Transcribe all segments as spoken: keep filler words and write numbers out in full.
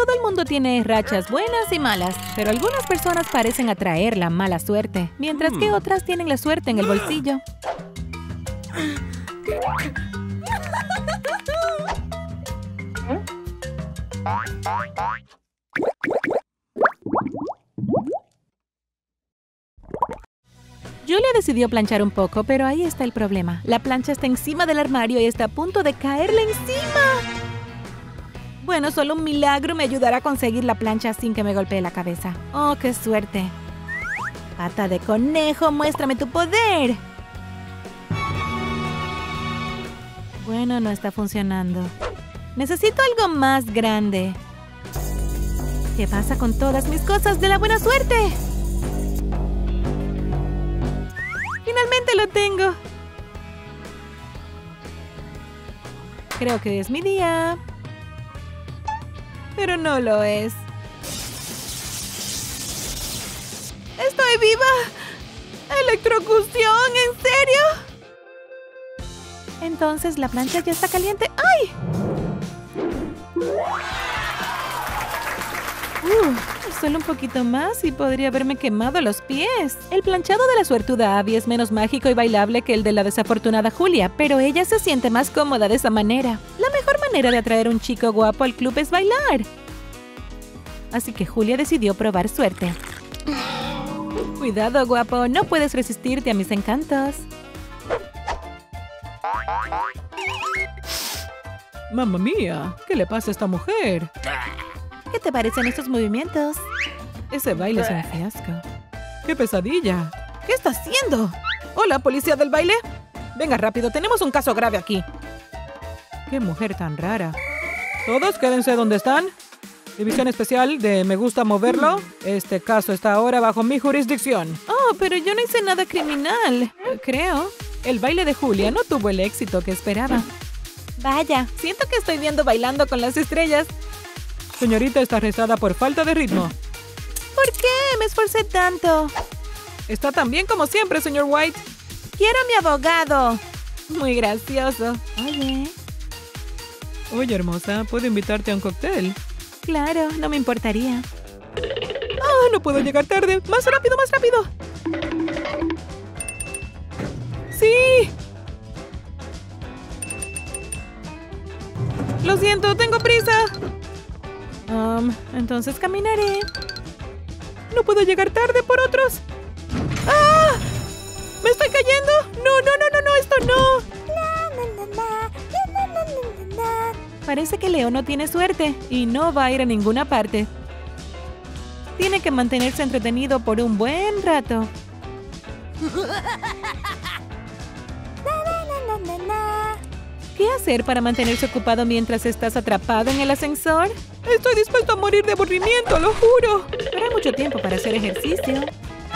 Todo el mundo tiene rachas buenas y malas, pero algunas personas parecen atraer la mala suerte, mientras que otras tienen la suerte en el bolsillo. Julia decidió planchar un poco, pero ahí está el problema. La plancha está encima del armario y está a punto de caerle encima. Bueno, solo un milagro me ayudará a conseguir la plancha sin que me golpee la cabeza. ¡Oh, qué suerte! ¡Pata de conejo, muéstrame tu poder! Bueno, no está funcionando. Necesito algo más grande. ¿Qué pasa con todas mis cosas de la buena suerte? ¡Finalmente lo tengo! Creo que es mi día. Pero no lo es. ¡Estoy viva! ¡Electrocución! ¿En serio? Entonces la plancha ya está caliente. ¡Ay! Uh, solo un poquito más y podría haberme quemado los pies. El planchado de la suertuda Abby es menos mágico y bailable que el de la desafortunada Julia, pero ella se siente más cómoda de esa manera. La mejor manera de atraer a un chico guapo al club es bailar. Así que Julia decidió probar suerte. Cuidado, guapo, no puedes resistirte a mis encantos. ¡Mamma mía! ¿Qué le pasa a esta mujer? ¿Qué te parecen estos movimientos? Ese baile es un fiasco. ¡Qué pesadilla! ¿Qué está haciendo? ¡Hola, policía del baile! Venga, rápido, tenemos un caso grave aquí. ¡Qué mujer tan rara! Todos quédense donde están. División especial de Me Gusta Moverlo. Este caso está ahora bajo mi jurisdicción. Oh, pero yo no hice nada criminal, creo. El baile de Julia no tuvo el éxito que esperaba. Vaya, siento que estoy viendo Bailando con las Estrellas. Señorita está arrestada por falta de ritmo. ¿Por qué? Me esforcé tanto. Está tan bien como siempre, señor White. ¡Quiero a mi abogado! Muy gracioso. Oye. Oye, hermosa, ¿puedo invitarte a un cóctel? Claro, no me importaría. ¡Oh, no puedo llegar tarde! ¡Más rápido, más rápido! ¡Sí! Lo siento, tengo prisa. Um, entonces caminaré. No puedo llegar tarde por otros. ¡Ah! ¡Me estoy cayendo! ¡No, no, no, no, no! ¡Esto no! Parece que Leo no tiene suerte y no va a ir a ninguna parte. Tiene que mantenerse entretenido por un buen rato. ¿Qué hacer para mantenerse ocupado mientras estás atrapado en el ascensor? Estoy dispuesto a morir de aburrimiento, lo juro. Pero hay mucho tiempo para hacer ejercicio.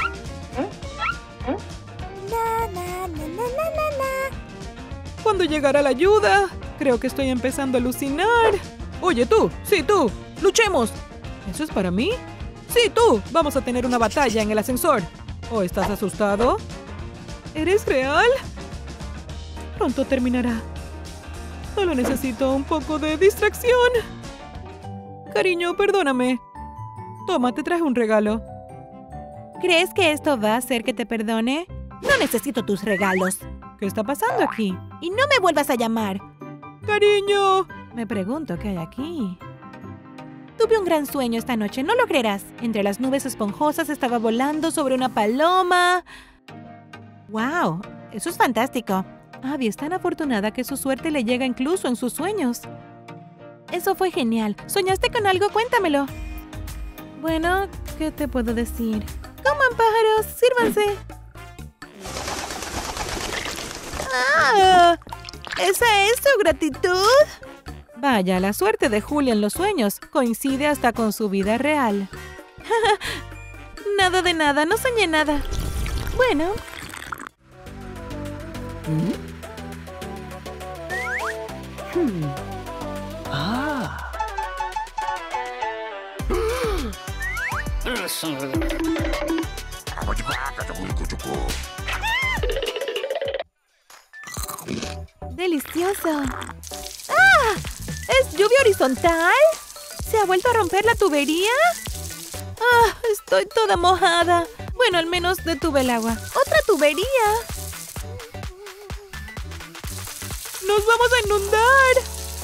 ¿Cuándo llegará la ayuda? Creo que estoy empezando a alucinar. Oye, tú. Sí, tú. ¡Luchemos! ¿Eso es para mí? Sí, tú. Vamos a tener una batalla en el ascensor. ¿O estás asustado? ¿Eres real? Pronto terminará. Solo necesito un poco de distracción. Cariño, perdóname. Toma, te traje un regalo. ¿Crees que esto va a hacer que te perdone? No necesito tus regalos. ¿Qué está pasando aquí? Y no me vuelvas a llamar. ¡Cariño! Me pregunto qué hay aquí. Tuve un gran sueño esta noche, no lo creerás. Entre las nubes esponjosas estaba volando sobre una paloma. ¡Wow! Eso es fantástico. Abby es tan afortunada que su suerte le llega incluso en sus sueños. Eso fue genial. ¿Soñaste con algo? Cuéntamelo. Bueno, ¿qué te puedo decir? ¡Coman, pájaros! ¡Sírvanse! ¡Ah! ¿Esa es su gratitud? Vaya, la suerte de Julia en los sueños coincide hasta con su vida real. Nada de nada, no soñé nada. Bueno. ¿Mm? Hmm. Ah. ¡Delicioso! ¡Ah! ¿Es lluvia horizontal? ¿Se ha vuelto a romper la tubería? ¡Ah! Estoy toda mojada. Bueno, al menos detuve el agua. ¡Otra tubería! ¡Nos vamos a inundar!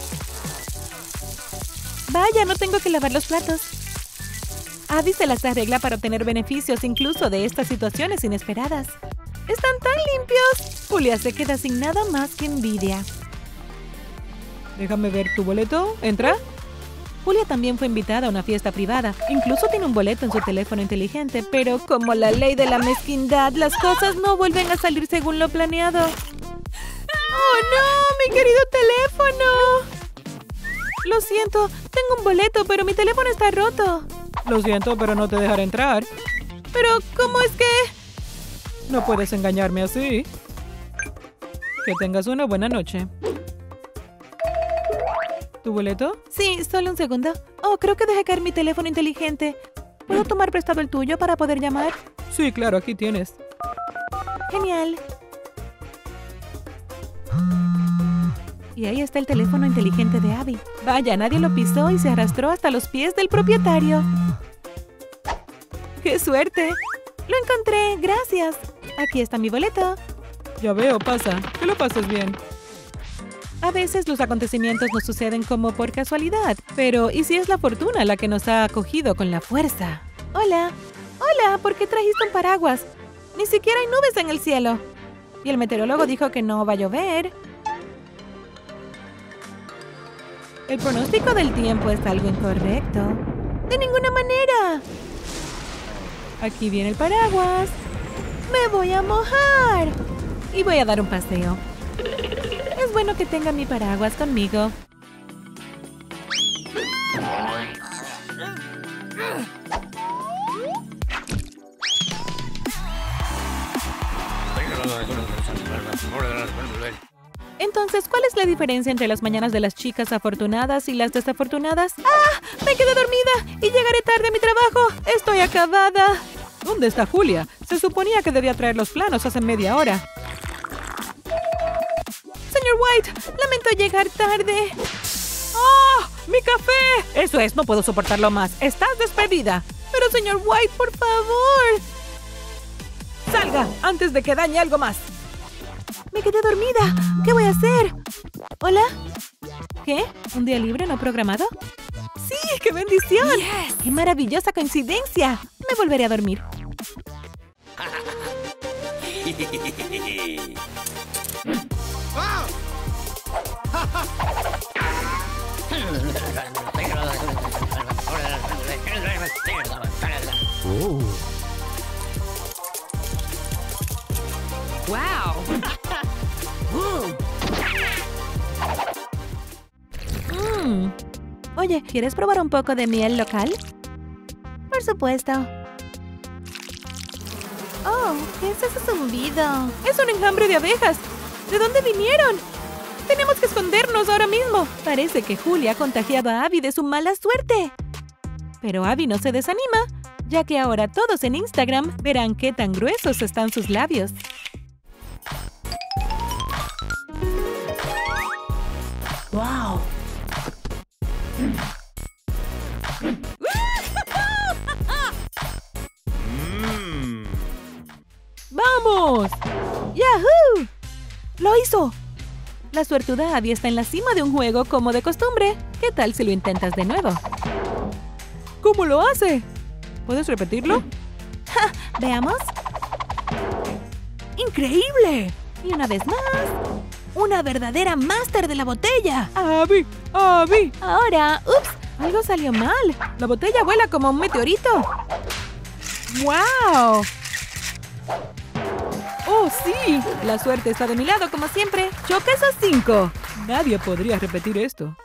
Vaya, no tengo que lavar los platos. Abby se las arregla para obtener beneficios incluso de estas situaciones inesperadas. ¡Están tan limpios! Julia se queda sin nada más que envidia. Déjame ver tu boleto. ¿Entra? Julia también fue invitada a una fiesta privada. Incluso tiene un boleto en su teléfono inteligente, pero como la ley de la mezquindad, las cosas no vuelven a salir según lo planeado. ¡Oh, no! ¡Mi querido teléfono! Lo siento, tengo un boleto, pero mi teléfono está roto. Lo siento, pero no te dejaré entrar. Pero, ¿cómo es que...? No puedes engañarme así. Que tengas una buena noche. ¿Tu boleto? Sí, solo un segundo. Oh, creo que dejé caer mi teléfono inteligente. ¿Puedo tomar prestado el tuyo para poder llamar? Sí, claro, aquí tienes. Genial. Y ahí está el teléfono inteligente de Abby. Vaya, nadie lo pisó y se arrastró hasta los pies del propietario. ¡Qué suerte! Lo encontré, gracias. Aquí está mi boleto. Ya veo, pasa. Que lo pases bien. A veces los acontecimientos nos suceden como por casualidad. Pero, ¿y si es la fortuna la que nos ha acogido con la fuerza? Hola. Hola, ¿por qué trajiste un paraguas? Ni siquiera hay nubes en el cielo. Y el meteorólogo dijo que no va a llover. El pronóstico del tiempo es algo incorrecto. ¡De ninguna manera! Aquí viene el paraguas. ¡Me voy a mojar! Y voy a dar un paseo. Es bueno que tenga mi paraguas conmigo. Entonces, ¿cuál es la diferencia entre las mañanas de las chicas afortunadas y las desafortunadas? ¡Ah! ¡Me quedé dormida! ¡Y llegaré tarde a mi trabajo! ¡Estoy acabada! ¿Dónde está Julia? Se suponía que debía traer los planos hace media hora. Señor White, lamento llegar tarde. ¡Ah! ¡Mi café! Eso es, no puedo soportarlo más. Estás despedida. Pero, señor White, por favor. ¡Salga! Antes de que dañe algo más. Me quedé dormida. ¿Qué voy a hacer? ¿Hola? ¿Qué? ¿Un día libre no programado? ¡Sí! ¡Qué bendición! Yes. ¡Qué maravillosa coincidencia! Me volveré a dormir. Oh. Wow. mm. Oye, ¿quieres probar un poco de miel local? Por supuesto. Oh, ¿qué es ese zumbido? Es un enjambre de abejas. ¿De dónde vinieron? Tenemos que escondernos ahora mismo. Parece que Julia ha contagiado a Abby de su mala suerte. Pero Abby no se desanima, ya que ahora todos en Instagram verán qué tan gruesos están sus labios. Wow. ¡Vamos! ¡Yahoo! ¡Lo hizo! La suertuda Abby está en la cima de un juego como de costumbre. ¿Qué tal si lo intentas de nuevo? ¿Cómo lo hace? ¿Puedes repetirlo? ¡Ja! ¿Veamos? ¡Increíble! Y una vez más, ¡una verdadera máster de la botella! ¡Abby! ¡Abby! Ahora, ¡ups! Algo salió mal. La botella vuela como un meteorito. ¡Wow! ¡Oh, sí! La suerte está de mi lado, como siempre. ¡Choca esos cinco! Nadie podría repetir esto.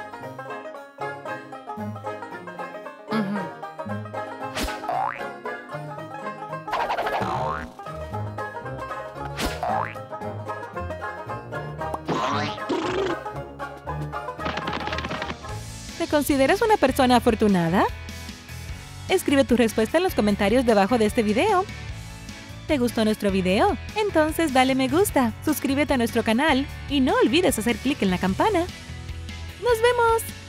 ¿Te consideras una persona afortunada? Escribe tu respuesta en los comentarios debajo de este video. ¿Te gustó nuestro video? Entonces dale me gusta, suscríbete a nuestro canal y no olvides hacer clic en la campana. ¡Nos vemos!